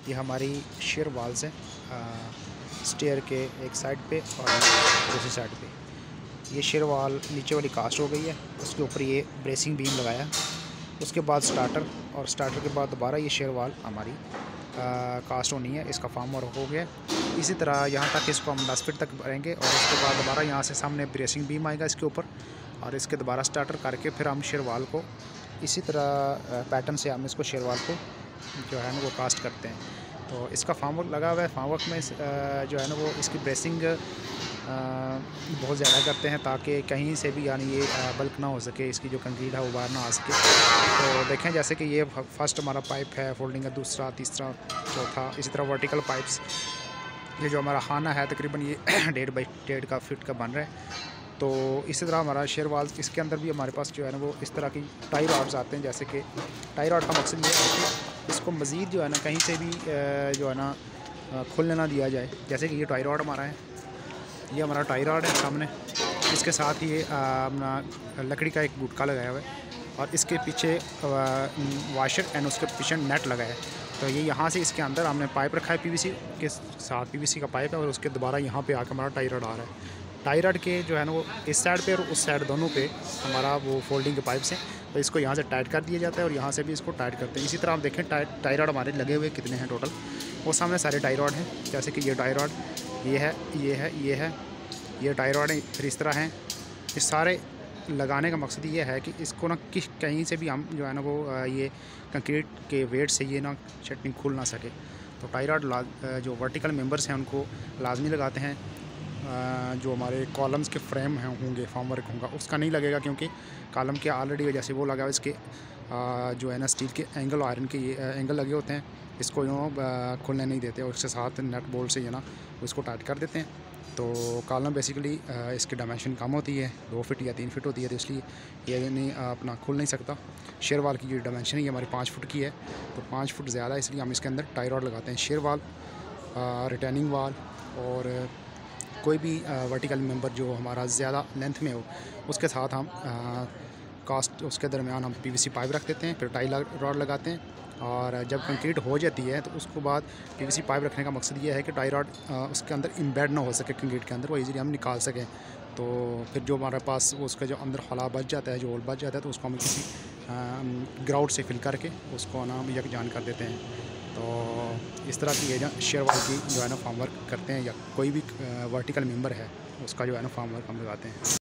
ये हमारी share Waals हैं स्टेयर के एक साइड पे और दूसरी साइड पे। ये शेयर वाल नीचे वाली कास्ट हो गई है, उसके ऊपर ये ब्रेसिंग बीम लगाया, उसके बाद स्टार्टर, और स्टार्टर के बाद दोबारा ये शेयर वाल हमारी कास्ट होनी है। इसका फार्म वर्क हो गया। इसी तरह यहाँ तक इसको हम 10 फीट तक भरेंगे और उसके बाद दोबारा यहाँ से सामने ब्रेसिंग बीम आएगा इसके ऊपर, और इसके दोबारा स्टार्टर करके फिर हम शेयर वाल को इसी तरह पैटर्न से हम इसको शेयर वाल को जो है ना वो कास्ट करते हैं। तो इसका फार्म वर्क लगा हुआ है। फार्म वर्क में जो है ना वो इसकी ब्रेसिंग बहुत ज़्यादा करते हैं ताकि कहीं से भी यानी ये बल्क ना हो सके, इसकी जो कंक्रीट है वो बाहर ना आ सके। तो देखें जैसे कि ये फर्स्ट हमारा पाइप है फोल्डिंग का, दूसरा, तीसरा, चौथा, इसी तरह वर्टिकल पाइप्स। ये जो हमारा खाना है तकरीबन ये 1.5 बाई 1.5 का फीट का बन रहा है। तो इसी तरह हमारा शेयर वाल, इसके अंदर भी हमारे पास जो है ना वो इस तरह की टाई रॉड्स आते हैं। जैसे कि टाई रॉड का मकसद ये है कि इसको मज़ीद जो है ना कहीं से भी जो है ना खुलने ना दिया जाए। जैसे कि ये टाई रॉड हमारा है, ये हमारा टाई रॉड है सामने, इसके साथ ही अपना लकड़ी का एक गुटका लगाया हुआ है और इसके पीछे वाशर एंड उसके पीछे नेट लगाया है। तो ये यहाँ से इसके अंदर हमने पाइप रखा है पीवीसी के साथ, पीवीसी का पाइप है, और उसके दोबारा यहाँ पे आकर हमारा टाई रॉड आ रहा है। टाई रॉड के जो है ना वो इस साइड पे और उस साइड दोनों पे हमारा वो फोल्डिंग के पाइप्स हैं। तो इसको यहाँ से टाइट कर दिया जाता है और यहाँ से भी इसको टाइट करते हैं। इसी तरह आप देखें टाई रॉड हमारे लगे हुए कितने हैं टोटल, वो सामने सारे टाई रॉड हैं। जैसे कि ये टाई रॉड, ये है, ये है, ये है, ये टाई रॉड है, फिर इस तरह हैं। ये सारे लगाने का मकसद ये है कि इसको ना कहीं से भी हम जो है ना वो ये कंक्रीट के वेट से ये ना चटनी खुल ना सके। तो टाई रॉड जो वर्टिकल मेंबर्स हैं उनको लाजमी लगाते हैं। जो हमारे कॉलम्स के फ्रेम हैं होंगे, फॉर्म वर्क होगा, उसका नहीं लगेगा क्योंकि कॉलम के ऑलरेडी जैसे वो लगा हुआ, इसके जो है ना स्टील के एंगल, आयरन के ये एंगल लगे होते हैं, इसको यूँ खुलने नहीं देते और इसके साथ नेट बोल्ट से ये ना उसको टाइट कर देते हैं। तो कॉलम बेसिकली इसकी डायमेंशन कम होती है, 2 फीट या 3 फीट होती है, तो इसलिए ये नहीं अपना खुल नहीं सकता। शेयर वाल की जो डायमेंशन है हमारी 5 फुट की है, तो 5 फुट ज़्यादा, इसलिए हम इसके अंदर टाई रॉड लगाते हैं। शेयर वाल, रिटेनिंग वाल और कोई भी वर्टिकल मेंबर जो हमारा ज़्यादा लेंथ में हो, उसके साथ हम कास्ट उसके दरमियान हम पीवीसी पाइप रख देते हैं, फिर टाई रॉड लगाते हैं। और जब कंक्रीट हो जाती है तो उसके बाद पीवीसी पाइप रखने का मकसद ये है कि टाई रॉड उसके अंदर इम्बेड ना हो सके कंक्रीट के अंदर, वो इजीली हम निकाल सकें। तो फिर जो हमारे पास उसका जो अंदर खला बच जाता है, जो होल बच जाता है, तो उसको हम किसी ग्राउट से फिल करके उसको ना हम यकजान कर देते हैं। तो इस तरह की ये शेयर वाल की जो है ना फॉर्म वर्क करते हैं, या कोई भी वर्टिकल मेंबर है उसका जो है ना फॉर्म वर्क हम लगाते हैं।